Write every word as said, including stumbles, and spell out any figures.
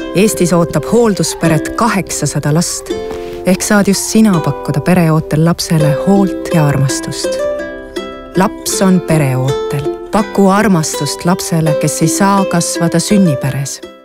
Eestis ootab hooldusperet kaheksasada last. Ehk saad just sina pakkuda pereootel lapsele hoolt ja armastust. Laps on pereootel. Paku armastust lapsele, kes ei saa kasvada sünniperes.